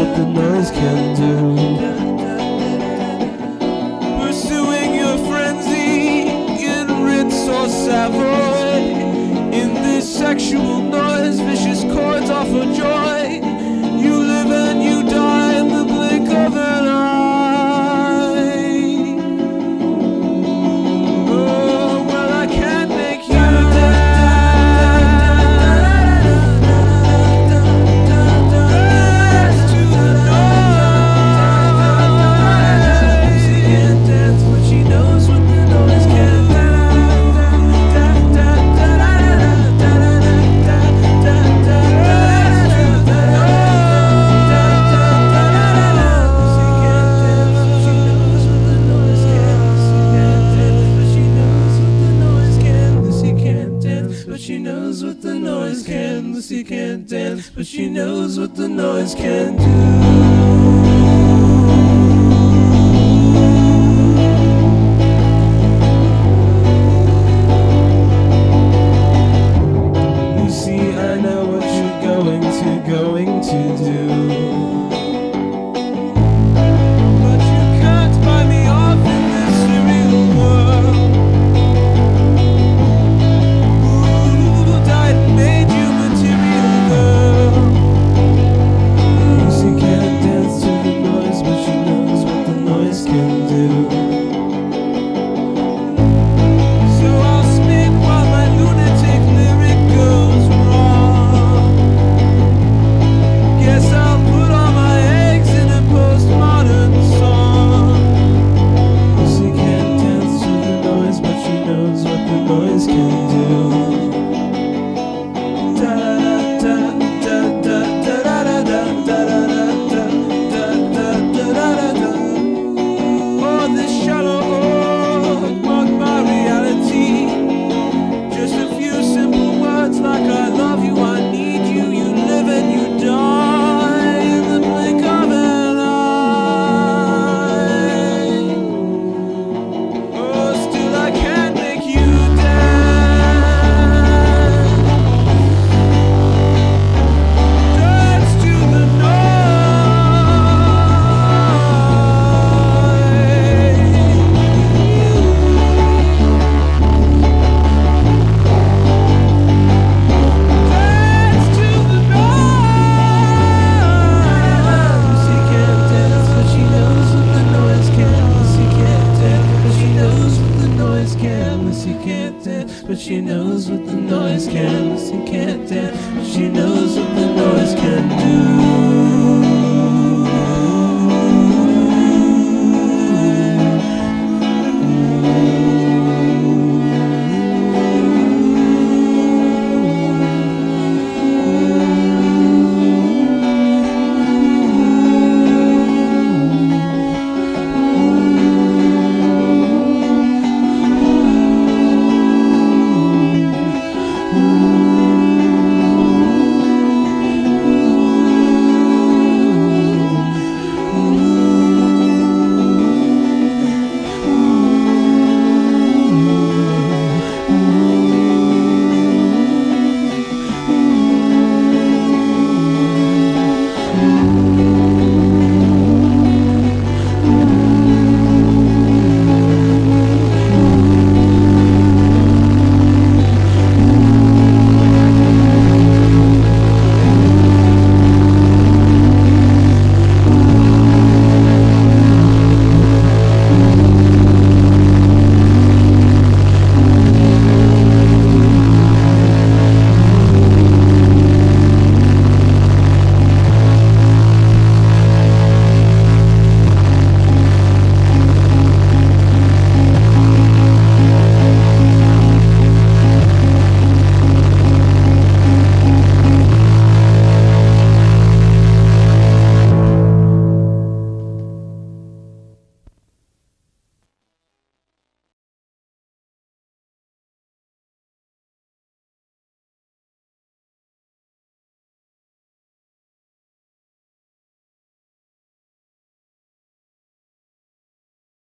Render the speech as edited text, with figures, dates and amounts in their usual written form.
what the noise can do. Pursuing your frenzy in Ritz or Savoy, in this sexual noise, vicious chords offer joy. You live and you die in the blink of an eye. Oh, well, I can't make you dance to the noise. She can't dance, but she knows what the noise can do. She knows what the noise can. Lucy can't dance, but she knows what the noise can do. Lucy, I know what you're going to do. But you can't buy me off in this surreal world. Made you material, girl. Lucy can't dance to the noise, but she knows what the noise can do. So I'll spin while my lunatic lyric goes wrong. Guess I'll put all my eggs in a postmodern song. Lucy can't dance to the noise, but she knows what the noise can do. But she knows what the noise can. Lucy can't dance, but she knows what